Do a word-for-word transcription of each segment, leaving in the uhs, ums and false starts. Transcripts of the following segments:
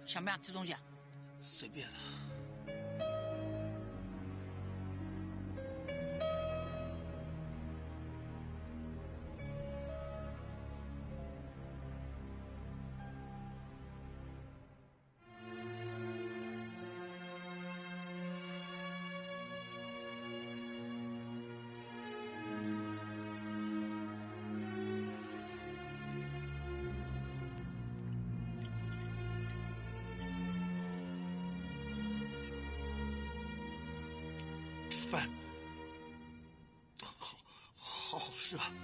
想不想吃东西啊？ 随便啊。饭，好，好好吃啊！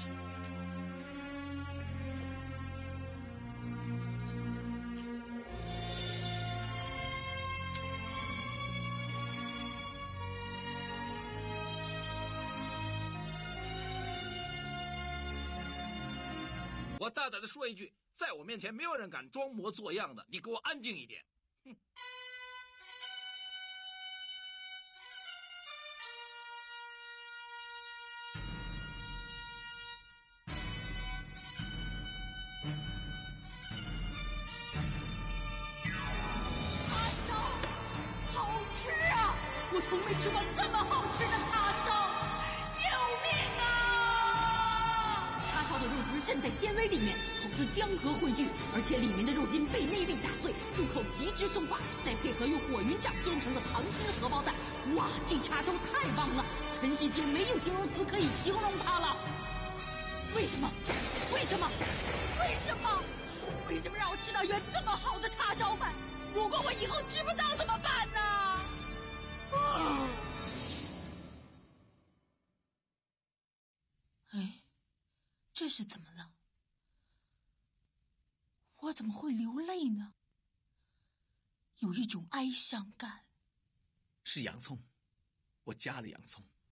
我大胆的说一句，在我面前没有人敢装模作样的，你给我安静一点！哼。 我从没吃过这么好吃的叉烧，救命啊！叉烧的肉汁浸在纤维里面，好似江河汇聚，而且里面的肉筋被内力打碎，入口极之松化，再配合用火云掌煎成的糖心荷包蛋，哇，这叉烧太棒了！陈世杰没有形容词可以形容它了。为什么？为什么？为什么？为什么让我吃到一碗这么好的叉烧饭？如果我以后吃不到怎么办呢？啊！哎，这是怎么了？我怎么会流泪呢？有一种哀伤感。 是洋葱，我加了洋葱。